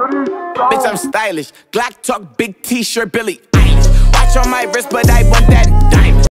Bitch, I'm stylish. Glock talk, big t-shirt, Billy Eilish. Watch on my wrist, but I want that diamond.